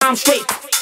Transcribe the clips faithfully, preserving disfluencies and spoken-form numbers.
I'm straight.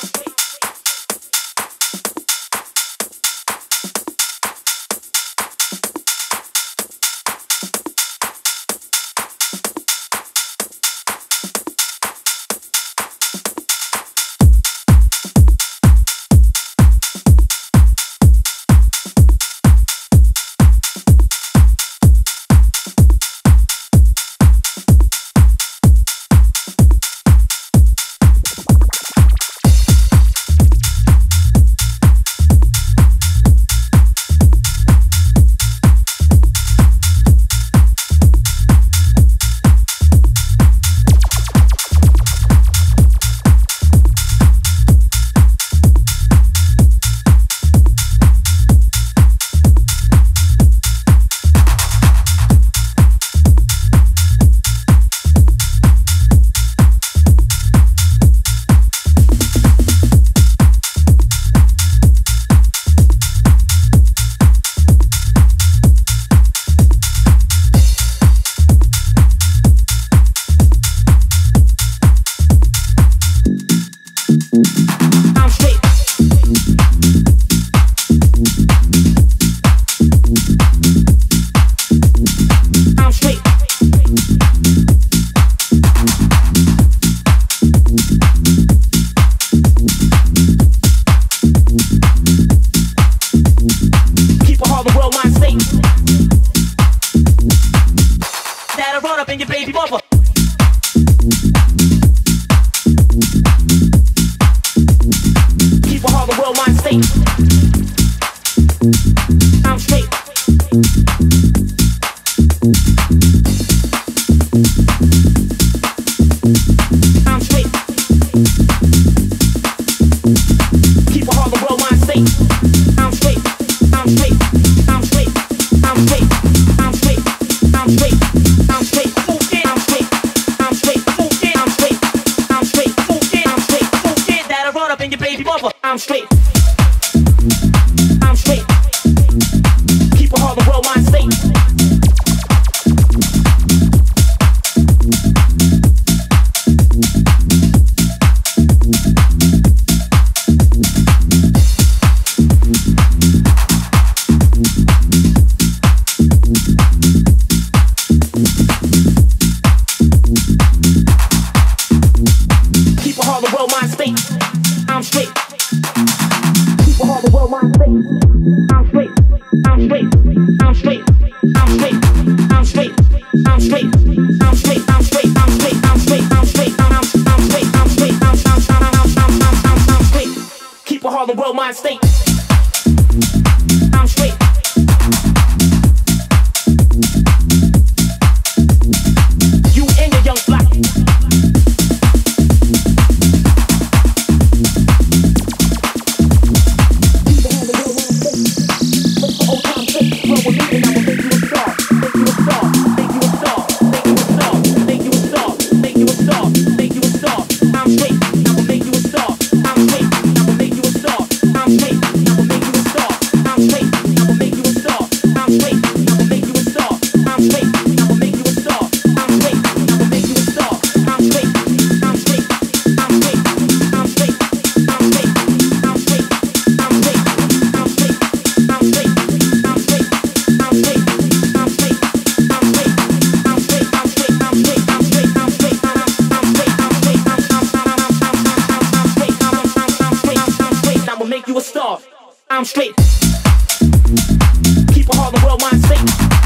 I'm straight. I'm straight. Keep a heart, the world, mind state. Keep a heart, the world, mind state. I'm straight. Keep a heart, the world, mind state. I'm straight. I'm straight. I'm straight. I'm straight. I'm straight. I'm straight. I'm straight. I'm straight. I'm straight. I'm straight. I'm straight. I'm straight. I'm straight. I'm I'm I'm straight. Keep a heart, the world, mind state. I'm straight. You and your young flock. I'm straight. Keep a heart, the world, mind state.